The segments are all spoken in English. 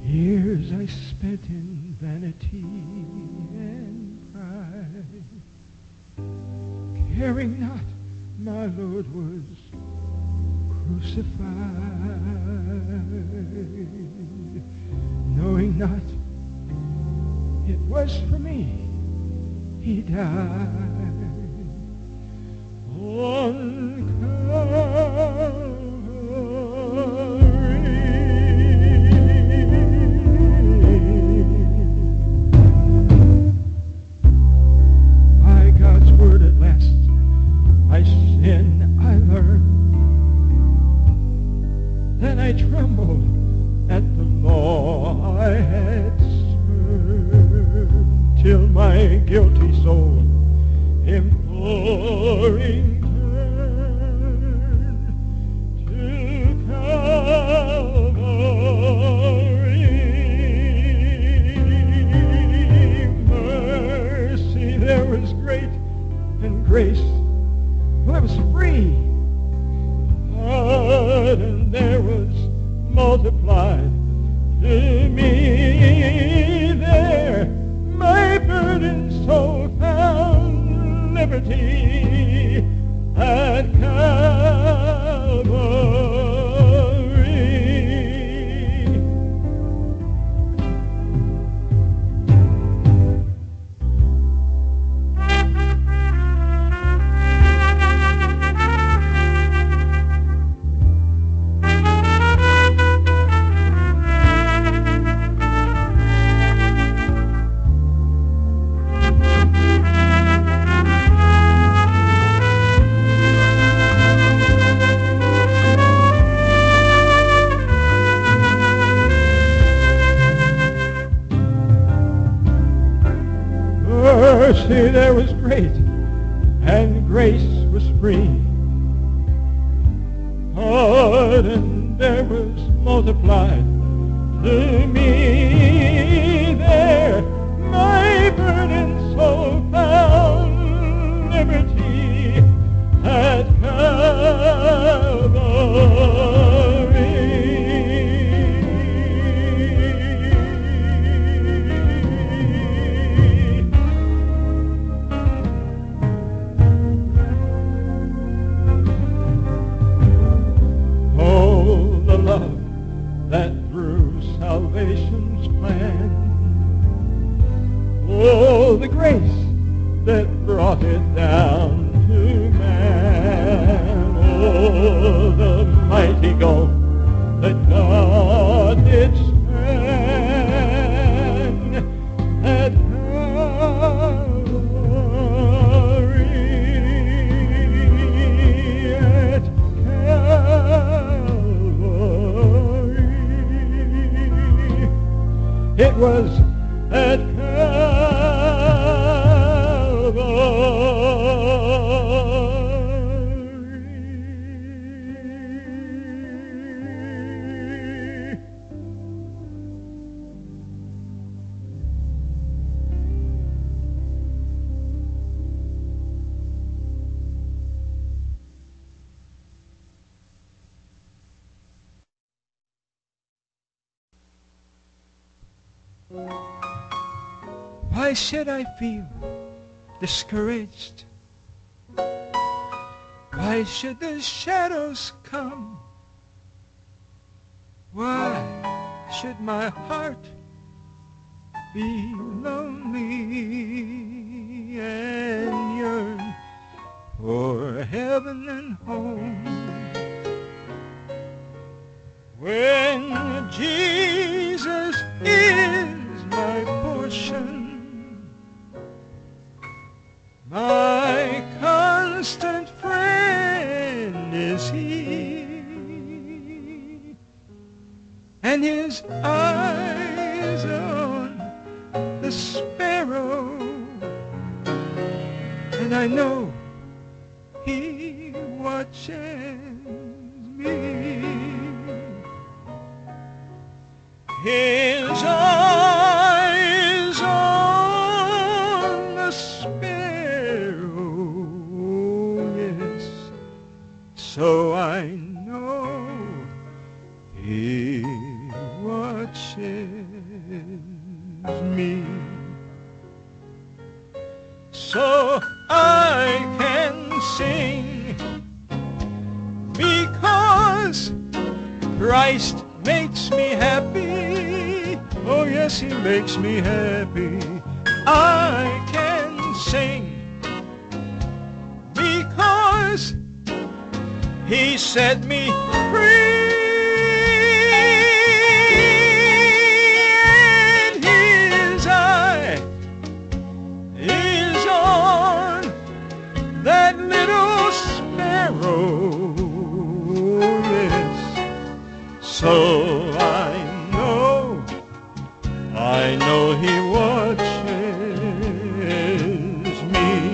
Years I spent in vanity and pride, caring not my Lord was crucified, knowing not it was for me he died on by God's word at last my sin I learned. Then I trembled at the law I had spurned, till my guilty soul imploring turned to Calvary. Mercy there was great, and grace, well, I was free. Pardon there was multiplied to me there. My burdened soul found liberty at Calvary. Mercy there was great, and grace was free. Pardon there was multiplied to me there. My burdened soul found liberty at that through salvation's plan, oh, the grace that brought it down to man, oh, the mighty gulf that God did span at Calvary, at Calvary. It was at Why should I feel discouraged? Why should the shadows come? Why should my heart be lonely and yearn for heaven and home? When Jesus is my portion, my constant friend is he, and his eyes on the sparrow, and I know he watches me. His eyes on the sparrow, yes, so I know he watches me, so I can sing, because Christ makes me happy. Oh yes, he makes me happy. I can sing because he set me free. And his eye is on that little sparrow, yes. So I know he watches me.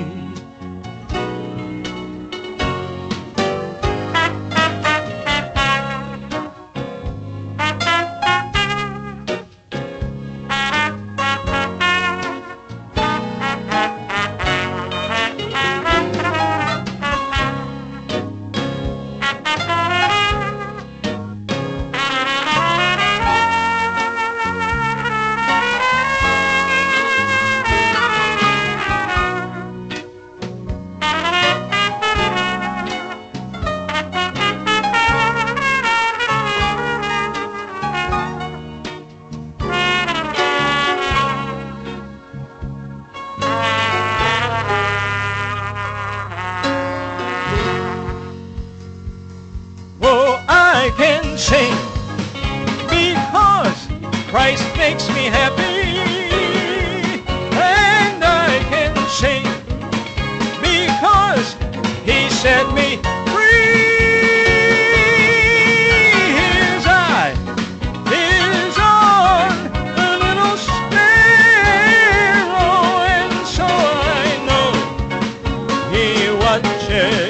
I can sing because Christ makes me happy, and I can sing because he set me free. His eye is on the little sparrow, and so I know he watches.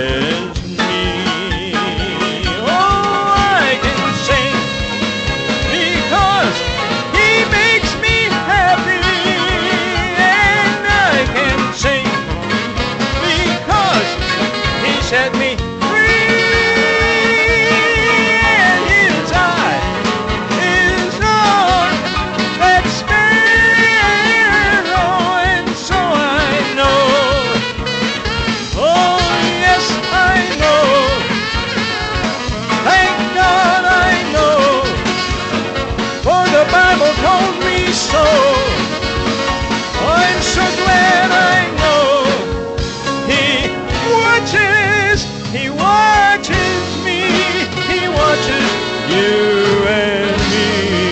Set me free, and his eye is on that sparrow, and so I know, oh yes I know, thank God I know, for the Bible told me so. I'm so glad I know he watches me, he watches you and me.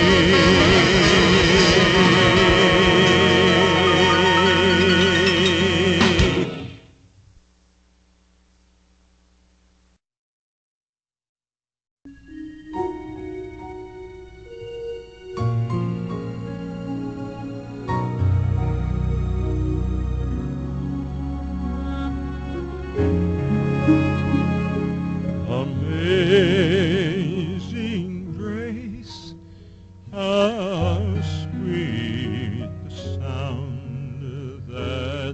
Amazing grace, how sweet the sound that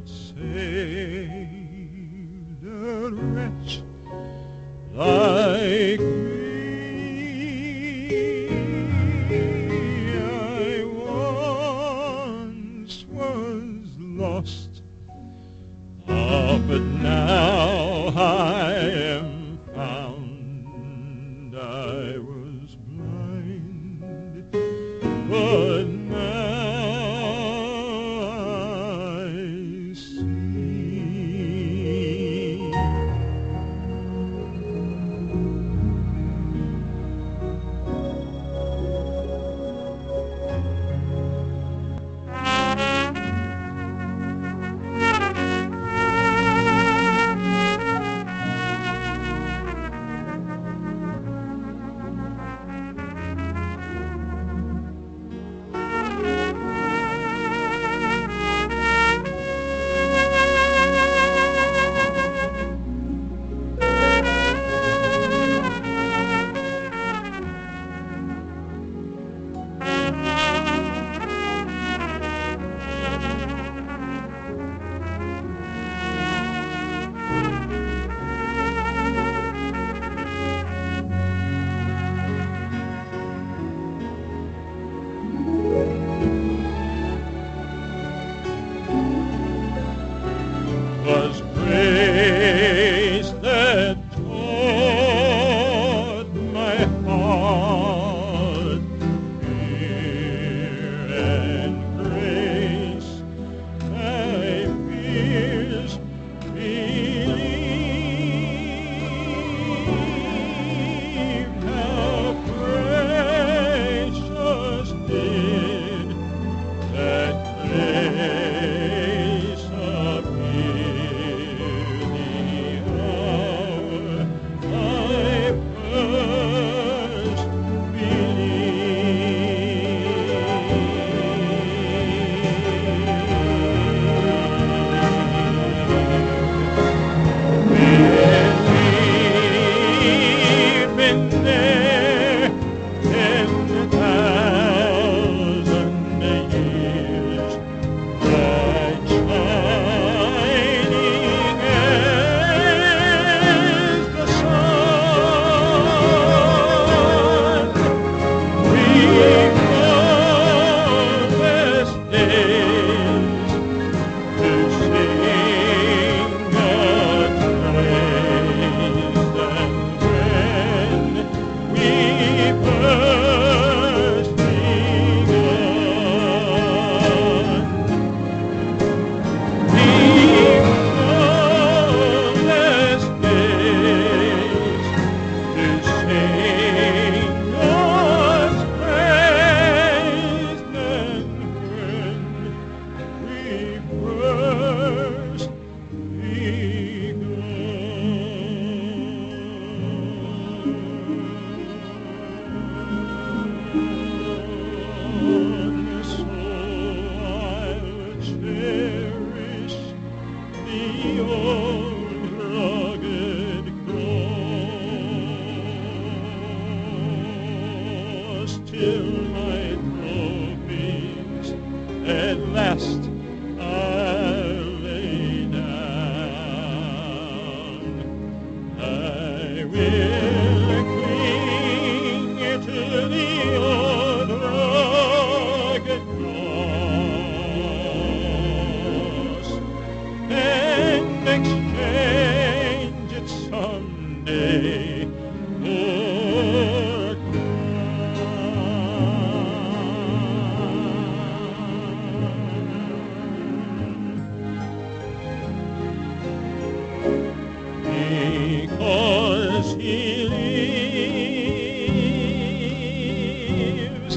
saved a wretch like me. I once was lost, but now I am found. I was blind, but now I see.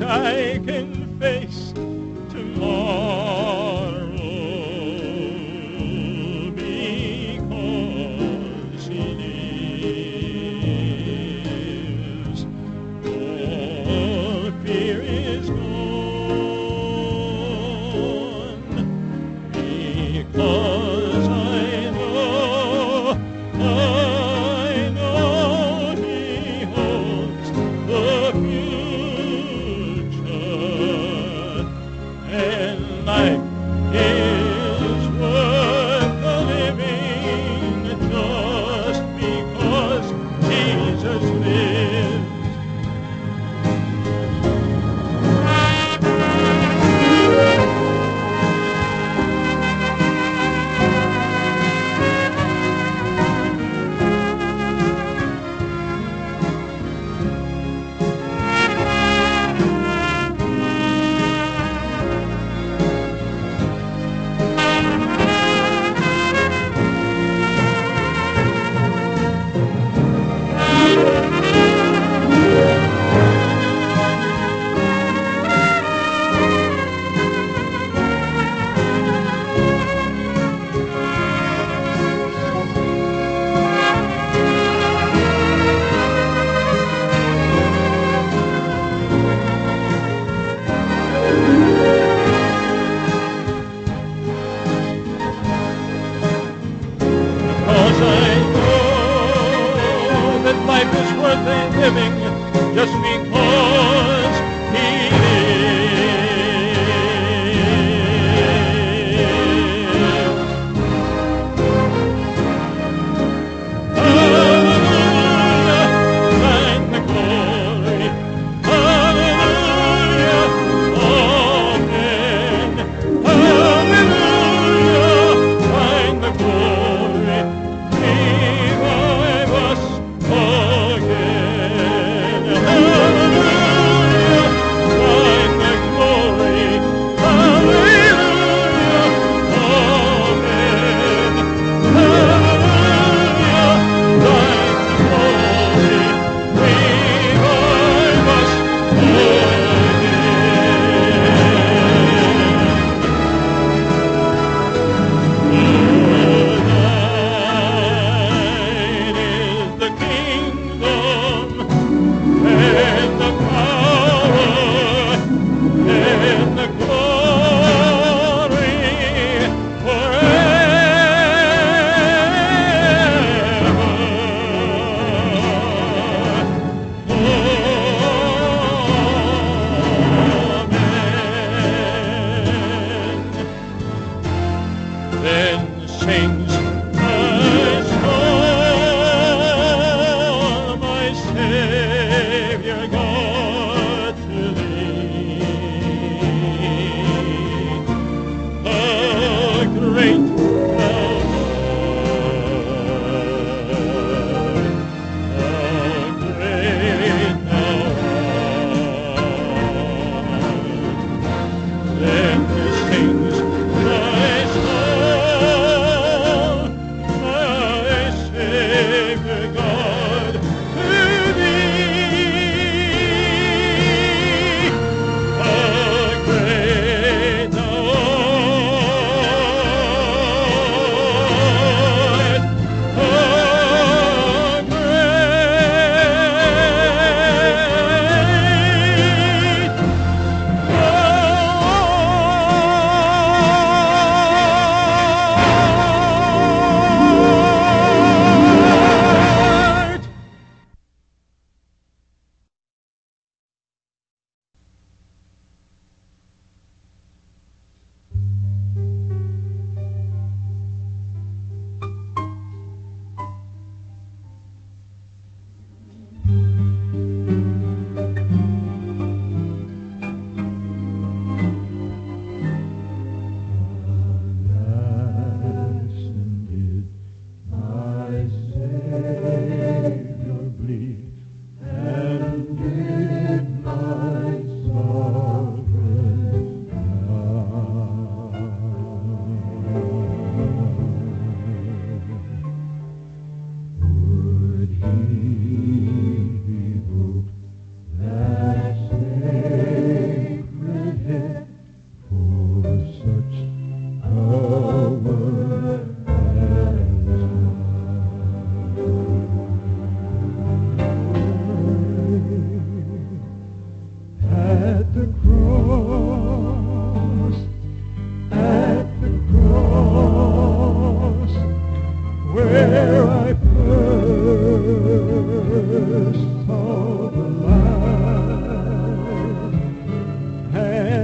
I can face tomorrow because he lives. All fear is gone because I know he holds the future.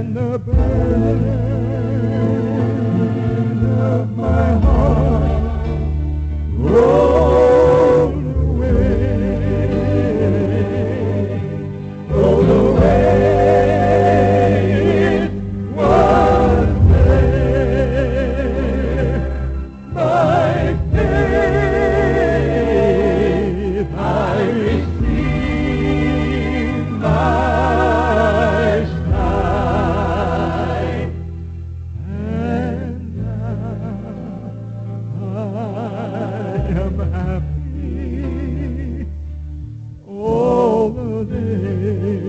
and the burden of my heart rolled away. It was there by faith I received my sight, and now I am happy all the day.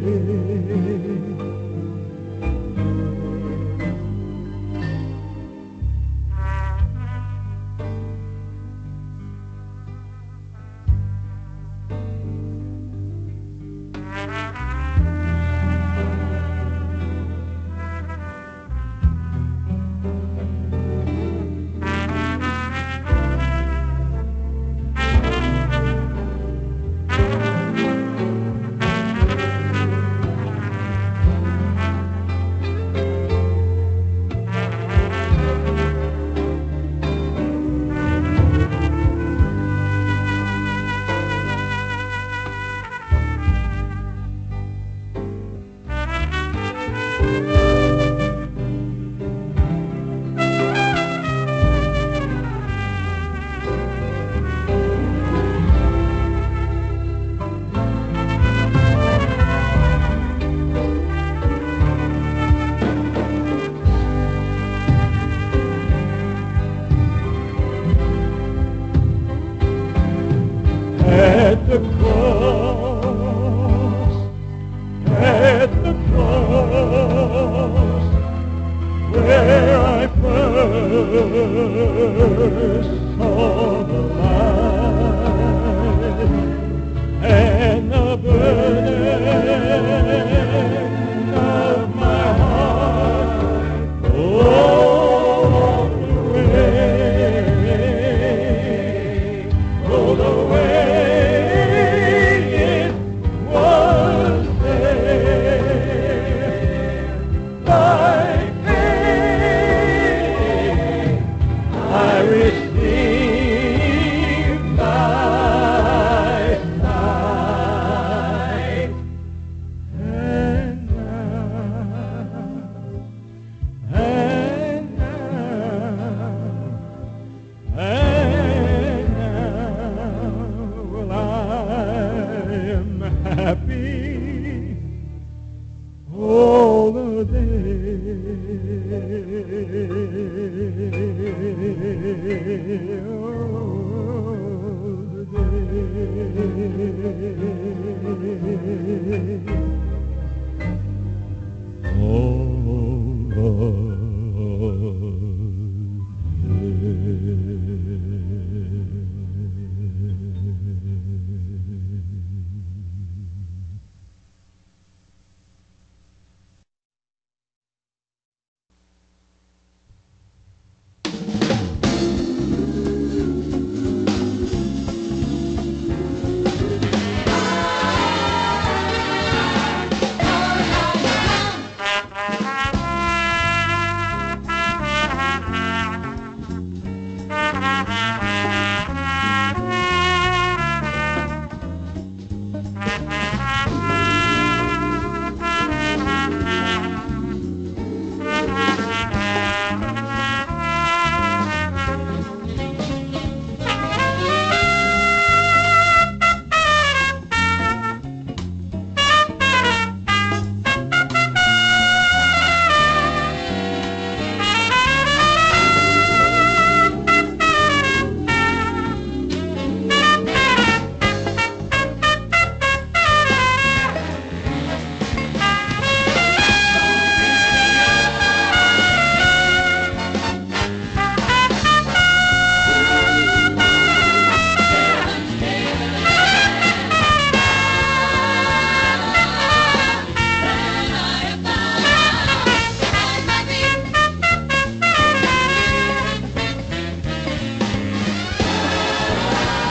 At the cross, where I first saw the light, and the burden of my heart rolled away. Happy all the day, all the day.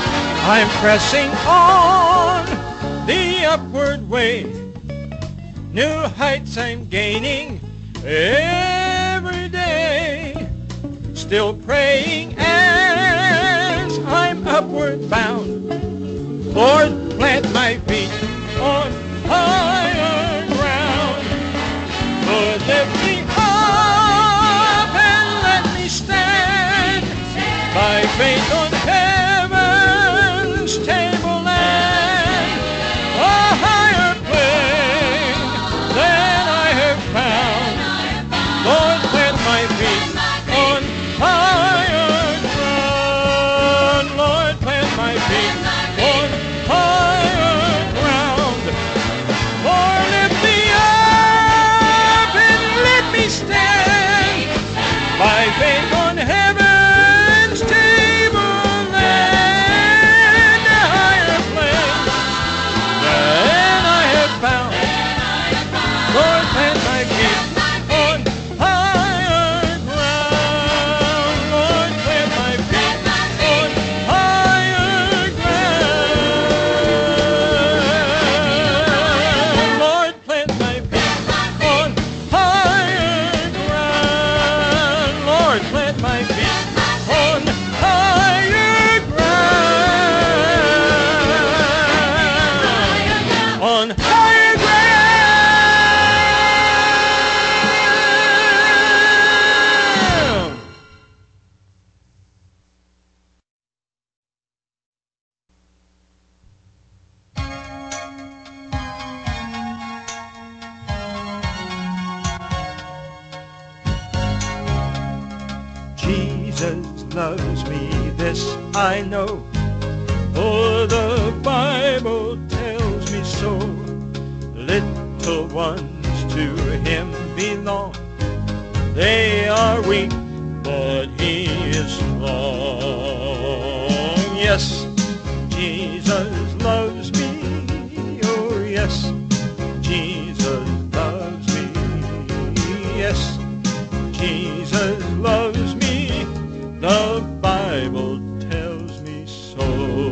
I'm pressing on the upward way, New heights I'm gaining every day. Still praying as I'm upward bound. Lord, plant my feet on higher ground. Lord, lift me up and let me stand by faith on heaven's tableland, a higher plane than I have found. Lord, plant my feet on higher ground. Lord, plant my feet on higher ground. Lord, lift me up and let me stand by faith on heaven's tableland, a higher plane than I have found. Lord, plant my feet on higher ground. Lord, plant my feet on higher ground. Lord, plant my feet on higher ground. Lord, plant my feet on higher ground. On higher ground. Jesus loves me, this I know, for the Bible tells me so. Little ones to him belong. They are weak, but he is strong. Yes, Jesus loves me. Oh, yes, Jesus loves me. Yes, Jesus loves me. The Bible tells me so.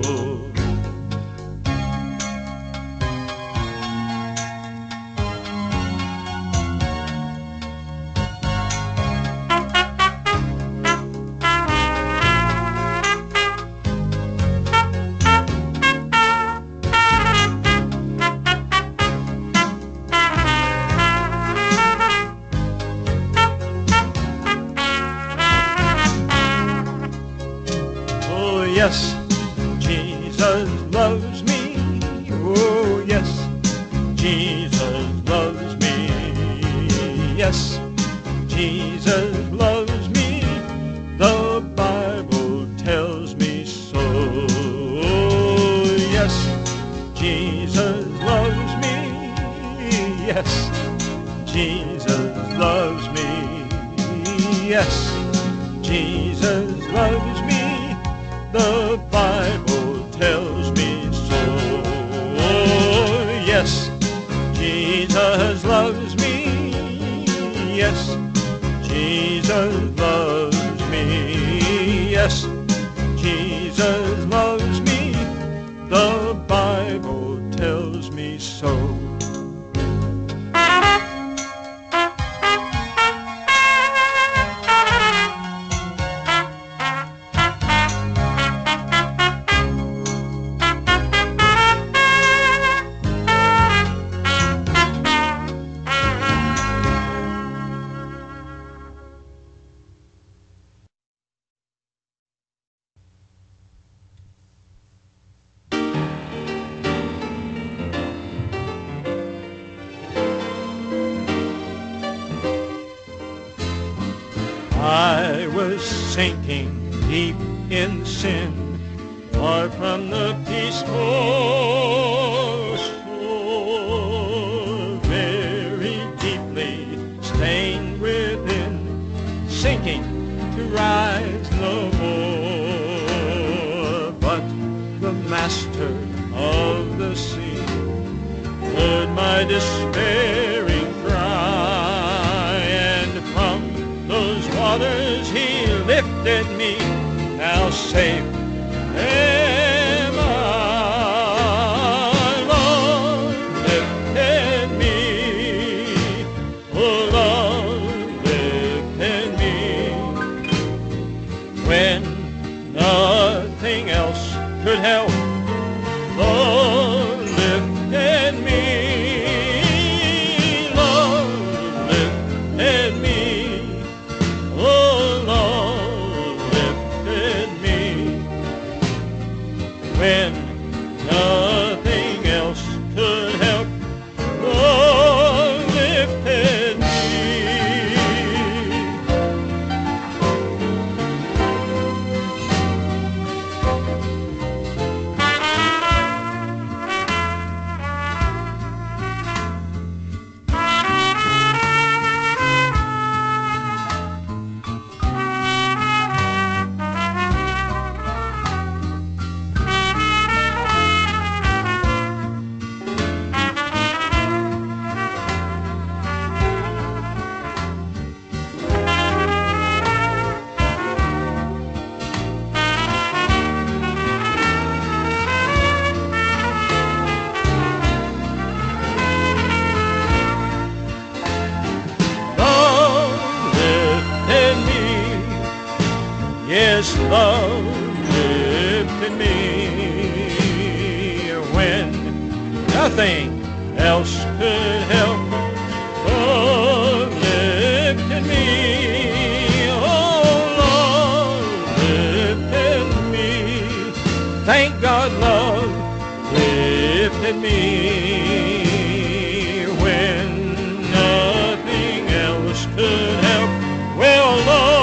Yes, Jesus loves me. Oh, yes, Jesus loves me. Yes, Jesus loves me. The Bible tells me so. Oh, yes, Jesus loves me. Yes, Jesus loves me. Yes, Jesus loves me. The Bible tells me so. Oh, yes, Jesus loves me. Yes, Jesus loves me. Yes, Jesus loves me. The Bible tells me so. I was sinking deep in sin, far from the peaceful shore, very deeply stained within, sinking to rise no more. But the master of the sea heard my despairing cry, and from those waters he lifted me. Now safe am I, Lord lifted me. could help. Love lifted me. Love lifted me. Oh, love lifted me. When nothing else could help, love lifted me. Yes, love lifted me when nothing else could help. Love lifted me. Oh, love lifted me. Thank God love lifted me when nothing else could help. Well, love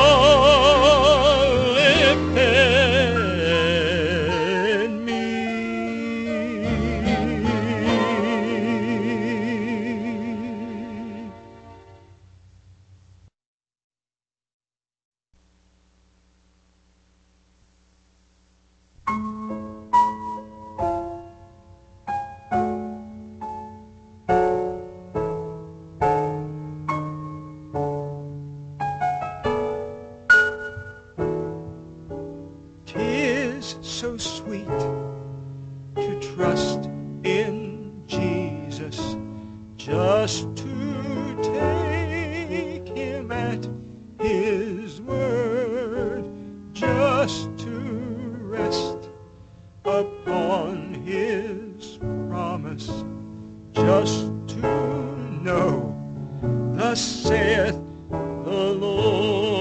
so sweet to trust in Jesus, just to take him at his word, just to rest upon his promise, just to know, thus saith the Lord.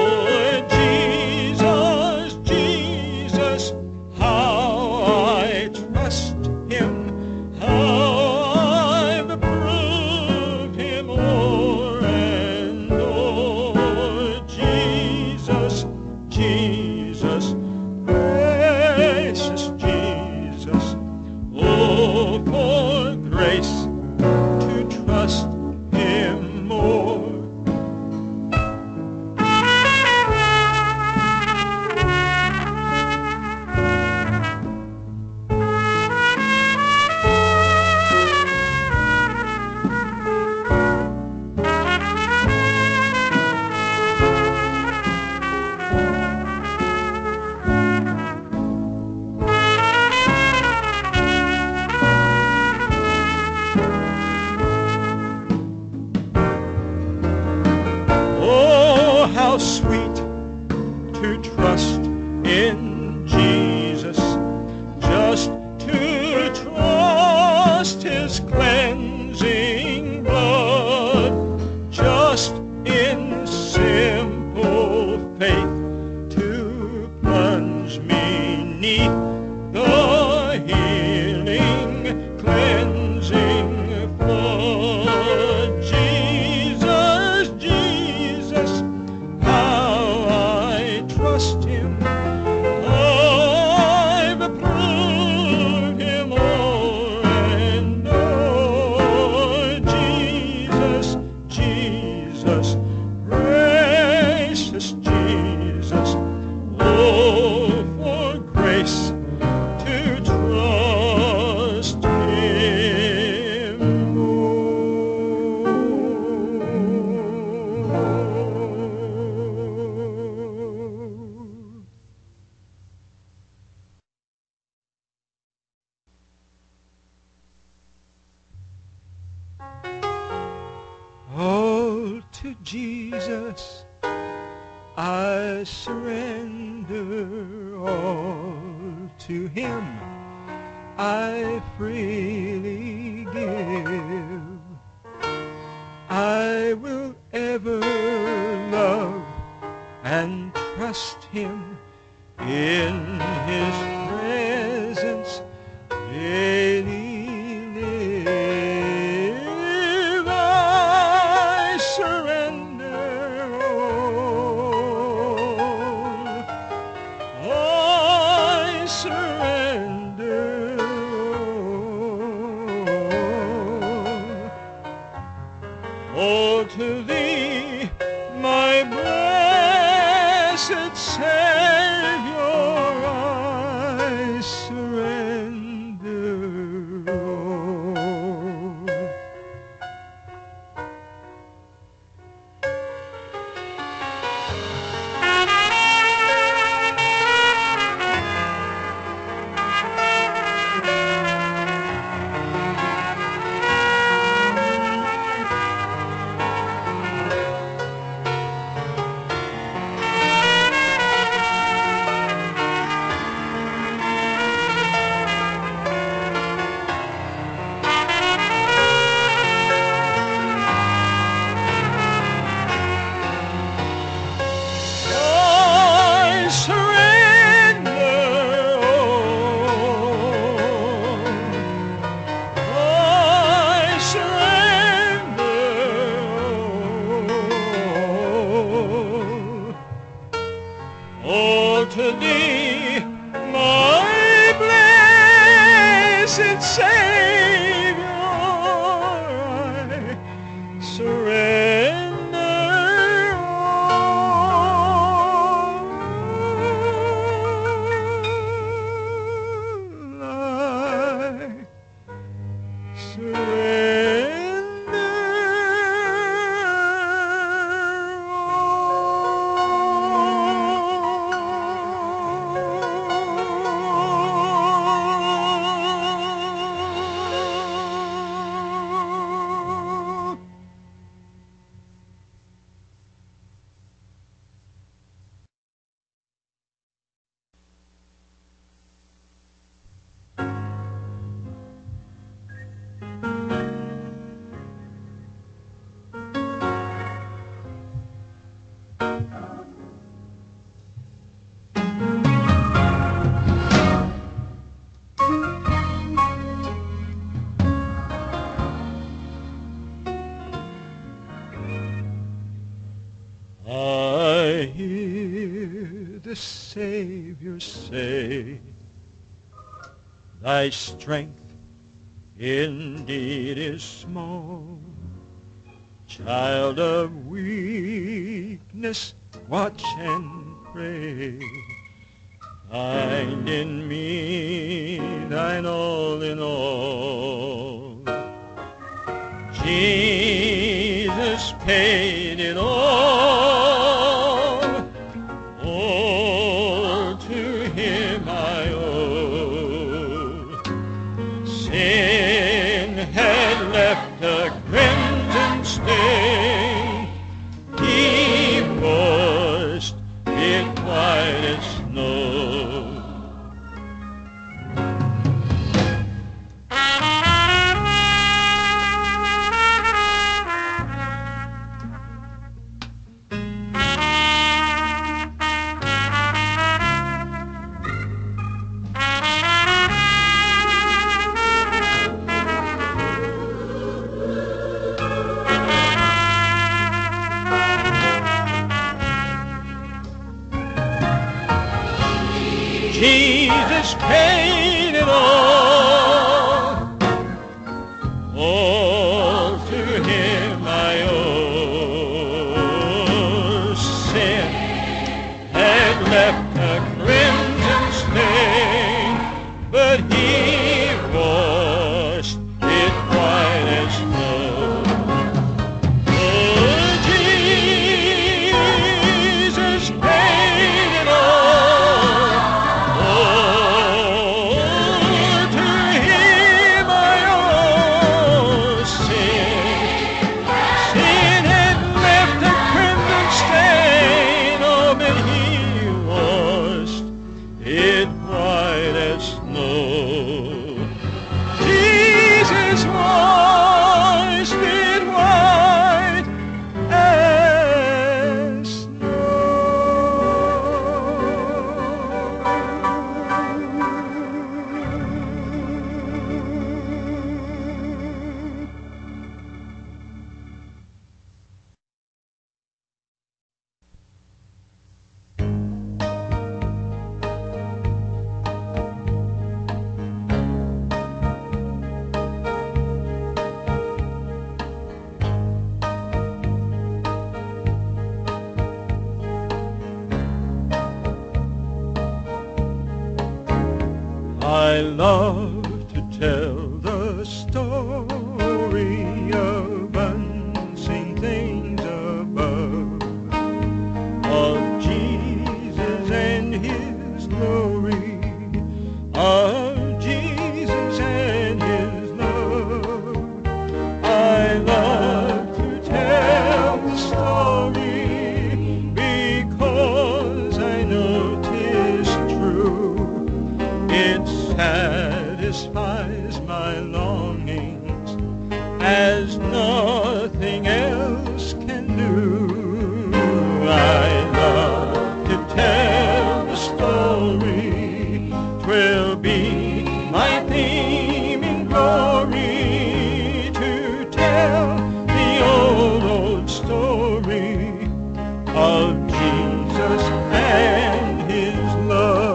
How sweet to trust in Jesus, just to trust his cleansing blood, just in simple faith to plunge me 'neath the healing, cleansing flood. Jesus, Jesus, trust him. I've approved him o'er and o'er. Jesus, Jesus, precious Jesus, oh, for grace to trust him more. All to Jesus I surrender all to him. I freely give. I will ever love and trust him, in his presence daily live. I surrender all. I surrender all to thee, my blessed Savior. I surrender all. All to thee, my blessed Savior, I surrender all. I surrender I hear the Savior say, thy strength indeed is small. Child of weakness, watch and pray. Find in me thine all in all. Jesus paid it all. All to him I owe. Sin had left a crimson stain. He washed it white as snow. Jesus paid it all. All to him I owe. Sin had left a crimson stain, but he washed it white as snow. Oh, Jesus paid it all. Oh, love to tell the story of unseen things above, of Jesus and his glory, of Jesus and his love. I love to tell the story because I know 'tis true. It satisfies my longings as nothing else can do. I love to tell the story. 'Twill be my theme in glory to tell the old story of Jesus and his love.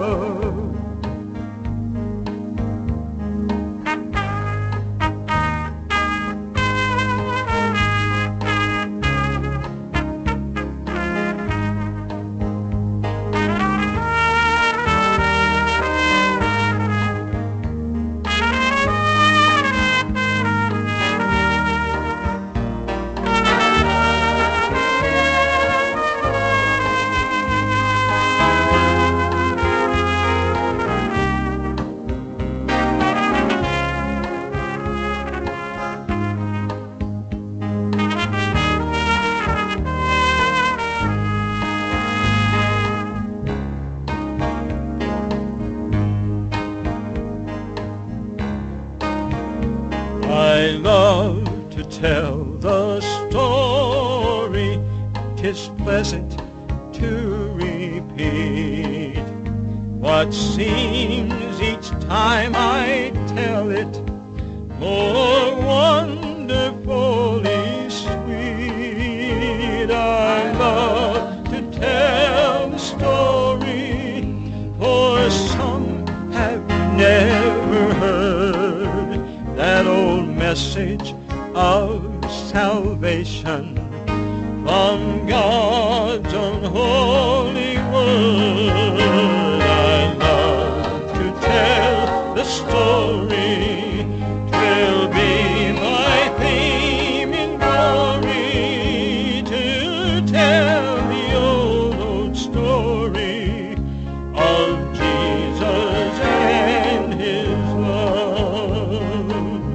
I love to tell the story. 'Tis pleasant to repeat what seems each time I tell it more wonderfully sweet. I love to tell the story, for some have never heard that old message of salvation from God's unholy word. I love to tell the story. 'Twill be my theme in glory to tell the old story of Jesus and his love.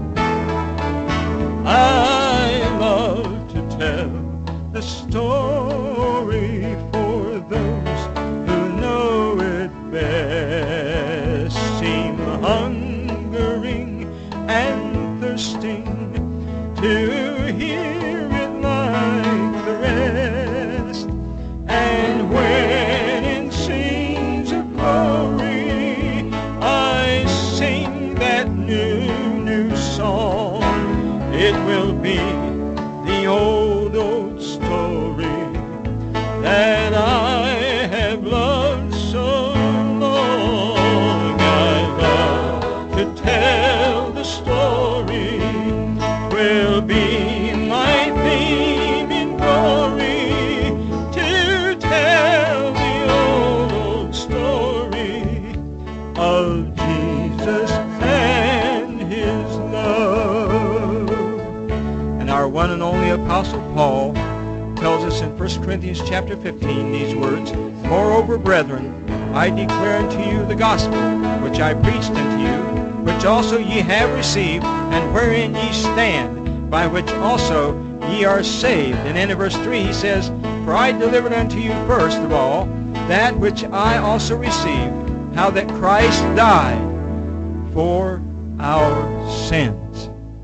I love to tell the story for those who know it best, seem hungering and thirsting to hear it like the rest. And when in scenes of glory I sing that new song, it will be the old story that I have loved so long. I love to tell the story. 'Twill be my theme in glory to tell the old story of Jesus and his love. And our one and only Apostle Paul tells us in 1 Corinthians chapter 15 these words, "Moreover, brethren, I declare unto you the gospel which I preached unto you, which also ye have received, and wherein ye stand, by which also ye are saved." And then in verse 3 he says, "For I delivered unto you first of all that which I also received, how that Christ died for our sins."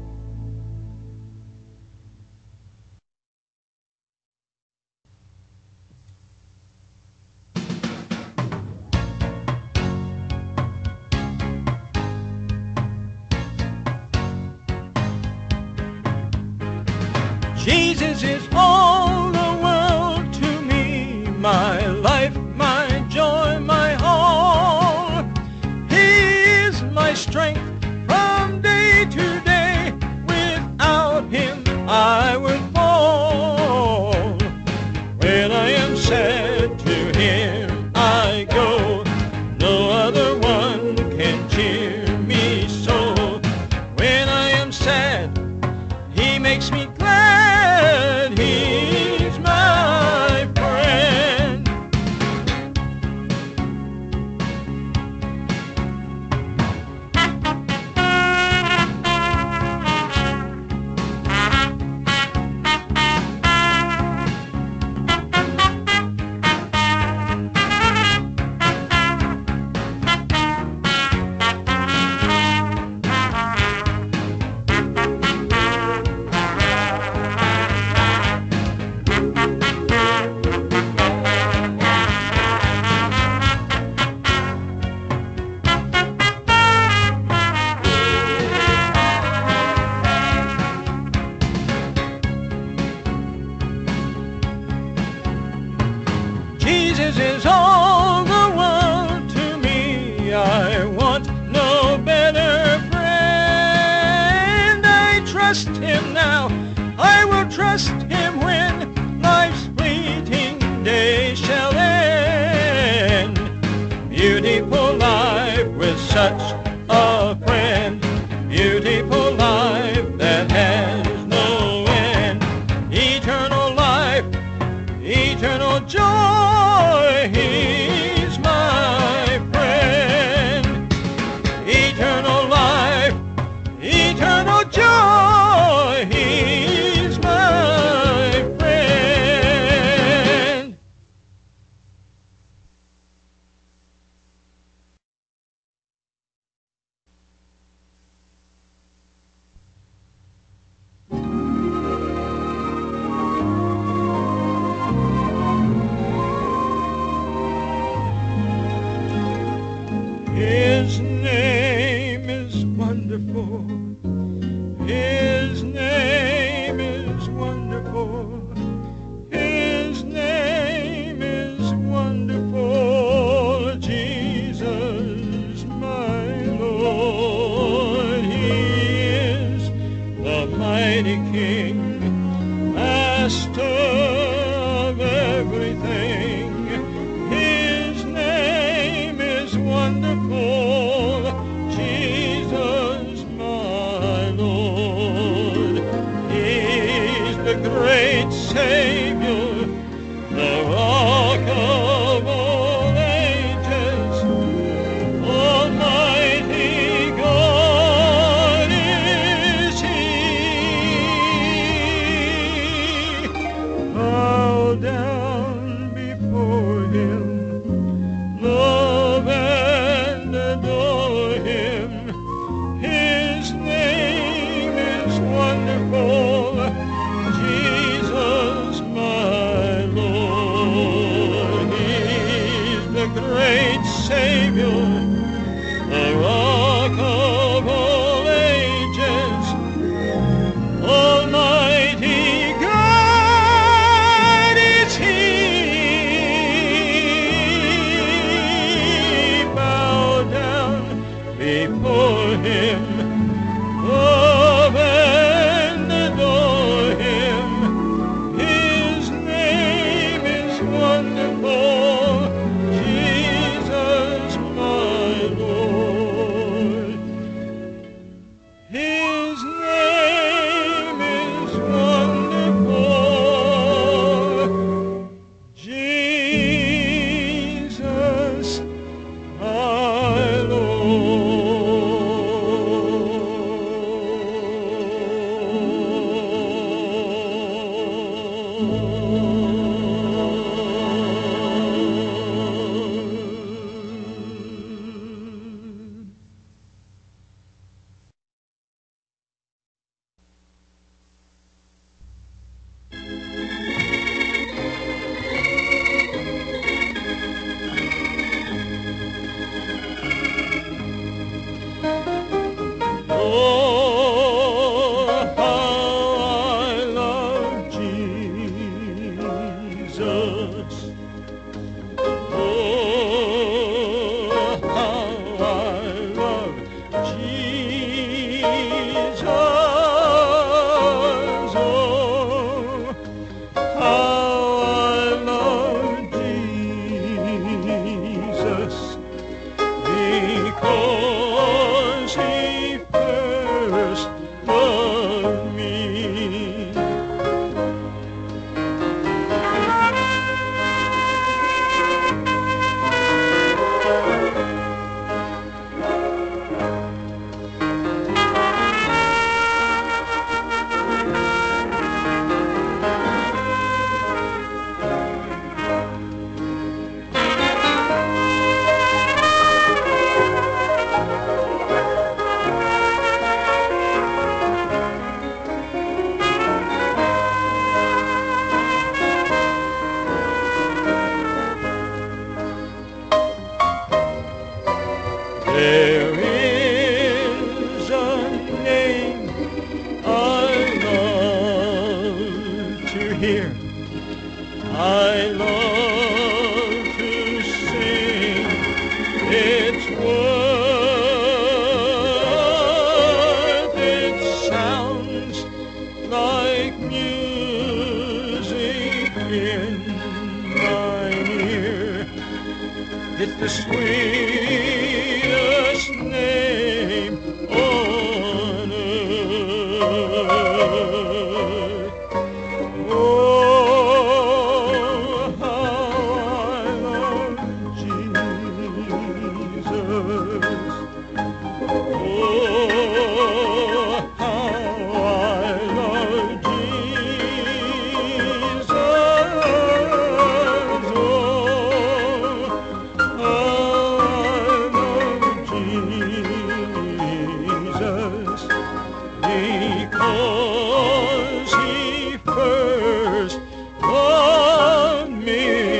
Jesus is all the world to me, my life, my joy, my all. He is my strength from day to day. Without him I would fall. When I am sad, to him I go. No other one can cheer me Jesus is all the world to me. I want no better friend. I trust him now. I will trust him when life's fleeting days shall end. Beautiful life with such a friend. Beautiful life that has no end. Eternal life, eternal joy, he's my friend. Eternal life, eternal joy, he's my friend. His name is wonderful. His name is wonderful. His name is wonderful. Jesus, my Lord. He is the mighty King, Master of everything. His name is wonderful. Jesus, my Lord. He's the great Savior, the rock of all ages. Almighty God is He. Bow down before Him, love and adore Him. His name is wonderful. Jesus, my Lord. He's the great Savior, the rock of all ages. Almighty God is He. Bow down before Him, love and adore Him. His name is wonderful. Jesus, my Lord. His name is wonderful. Jesus, my Lord. Oh, how I love Jesus. Oh, how I love Jesus. Oh, how I love Jesus. Because He first loved me. There is a name I love to hear. I love to mine ear. It's the sweetest name on earth. Oh, how I love Jesus. Oh, how I love Jesus. Oh, Jesus, because he first loved me.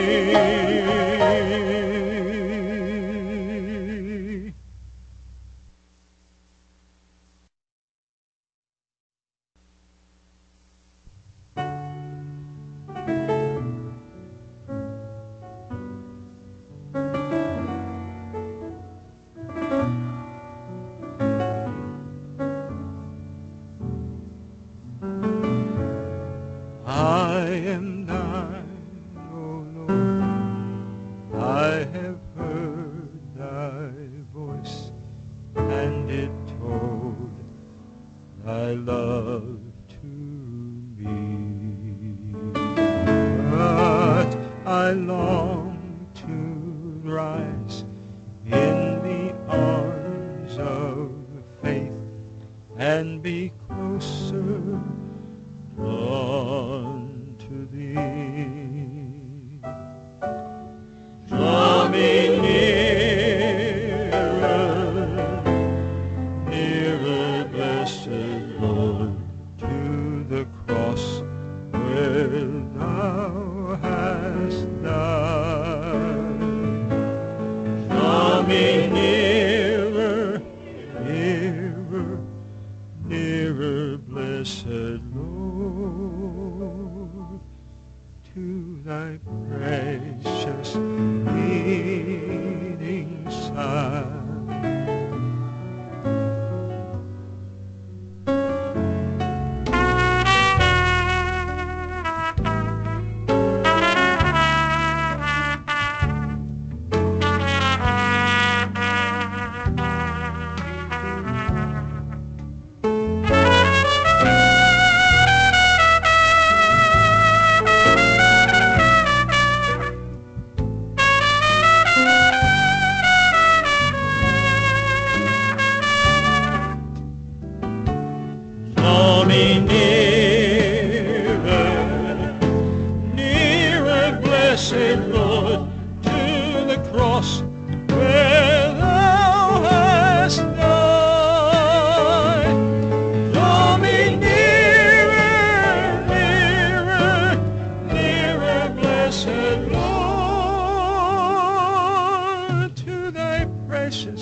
I am thine, O Lord, I have heard thy voice, and it told thy love to me. But I long to rise in the arms of faith and be closer drawn to thee. Draw me nearer, nearer, blessed Lord, to the cross where thou hast died. Draw me nearer, nearer, nearer, blessed Lord, to thy precious bleeding side. Draw me nearer, nearer, blessed Lord, to the cross where thou hast died. Draw me nearer, nearer, nearer, blessed Lord, to thy precious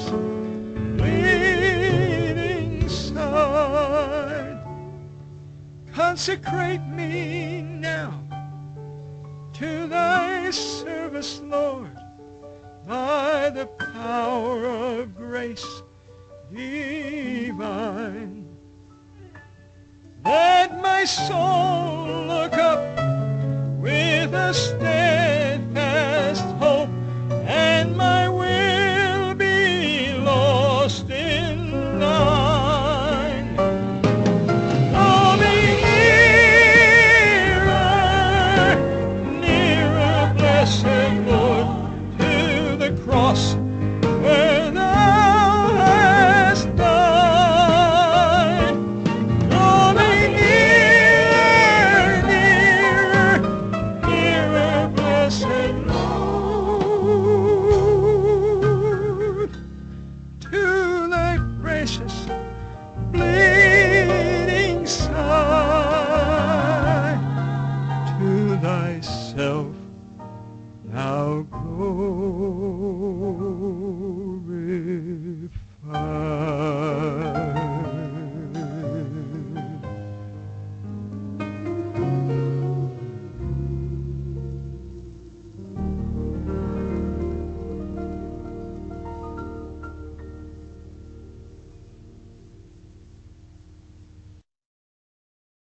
bleeding side. Consecrate me now to thy service, Lord, by the power of grace divine. Let my soul look up with a steady